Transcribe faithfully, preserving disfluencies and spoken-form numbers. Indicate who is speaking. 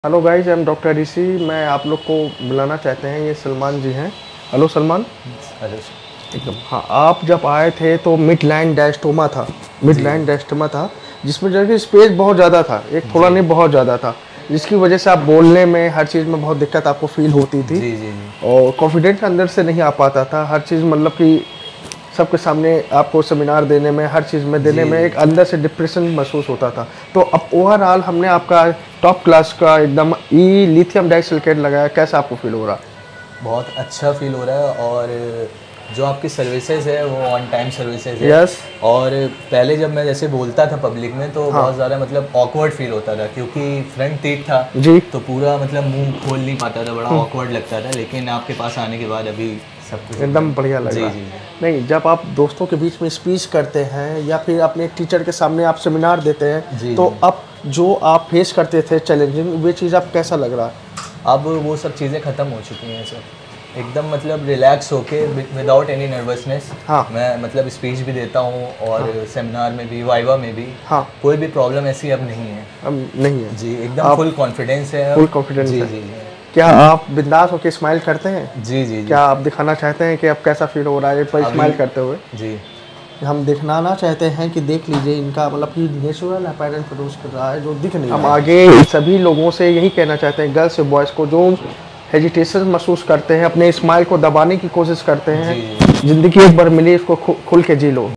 Speaker 1: Hello guys, I am doctor Rishi. मैं आप लोग को बुलाना चाहते हैं, ये सलमान जी हैं। हेलो सलमान।
Speaker 2: हेलो।
Speaker 1: एकदम हाँ, आप जब आए थे तो मिड लाइन डायस्टोमा था, मिड लाइन डायस्टोमा था जिसमें जो है स्पेस बहुत ज़्यादा था, एक थोड़ा नहीं बहुत ज़्यादा था, जिसकी वजह से आप बोलने में हर चीज़ में बहुत दिक्कत आपको फील होती थी।
Speaker 2: जी जी जी।
Speaker 1: और कॉन्फिडेंट अंदर से नहीं आ पाता था, हर चीज़ मतलब कि सबके सामने आपको सेमिनार देने में, हर चीज़ में देने
Speaker 2: जी
Speaker 1: में
Speaker 2: जी
Speaker 1: एक अंदर से डिप्रेशन महसूस होता था। तो अब ओवरऑल हमने आपका टॉप क्लास का एकदम ई लिथियम डाइसिलिकेट लगाया, कैसा आपको फील हो रहा?
Speaker 2: बहुत अच्छा फील हो रहा है। और जो आपकी सर्विसेज है वो ऑन टाइम सर्विसेज है।
Speaker 1: यस।
Speaker 2: और पहले जब मैं जैसे बोलता था पब्लिक में तो
Speaker 1: हाँ
Speaker 2: बहुत ज़्यादा मतलब ऑकवर्ड फील होता था, क्योंकि फ्रंट टीथ था
Speaker 1: जी।
Speaker 2: तो पूरा मतलब मुंह खोल नहीं पाता था, बड़ा ऑकवर्ड लगता था। लेकिन आपके पास आने के बाद अभी सब कुछ
Speaker 1: एकदम बढ़िया लग
Speaker 2: जी
Speaker 1: रहा
Speaker 2: जी
Speaker 1: है।
Speaker 2: जी।
Speaker 1: नहीं, जब आप दोस्तों के बीच में स्पीच करते हैं या फिर अपने टीचर के सामने आप सेमिनार देते हैं,
Speaker 2: जी
Speaker 1: तो
Speaker 2: जी।
Speaker 1: अब जो आप फेस करते थे चैलेंजिंग, वे चीज़ आप कैसा लग रहा है?
Speaker 2: अब वो सब चीज़ें ख़त्म हो चुकी हैं सर। एकदम मतलब रिलैक्स होके विदाउट एनी नर्वसनेस
Speaker 1: हाँ
Speaker 2: मैं मतलब स्पीच भी देता हूँ और
Speaker 1: हाँ
Speaker 2: सेमिनार में भी, वाइवा में भी।
Speaker 1: हाँ।
Speaker 2: कोई भी प्रॉब्लम ऐसी अब नहीं है।
Speaker 1: अब नहीं है।
Speaker 2: जी, एकदम
Speaker 1: आप
Speaker 2: फुल कॉन्फिडेंस है
Speaker 1: फुल
Speaker 2: अब।
Speaker 1: कॉन्फिडेंस
Speaker 2: जी
Speaker 1: है।
Speaker 2: जी जी।
Speaker 1: क्या आप बिंदास होकर स्माइल करते हैं?
Speaker 2: जी जी जी।
Speaker 1: क्या आप दिखाना चाहते हैं कि अब कैसा फील हो रहा है पर
Speaker 2: अभी
Speaker 1: स्माइल करते हुए?
Speaker 2: जी
Speaker 1: हम दिखलाना चाहते हैं कि देख लीजिए इनका मतलब कि नेचुरल अपीयरेंस प्रोड्यूस कर रहा है जो दिख नहीं रहा है। हम आगे सभी लोगों से यही कहना चाहते हैं, गर्ल्स से बॉयज़ को जो हेजिटेशन महसूस करते हैं, अपने स्माइल को दबाने की कोशिश करते हैं,
Speaker 2: जी जी।
Speaker 1: ज़िंदगी एक बार मिली, इसको खु, खुल के जी लो।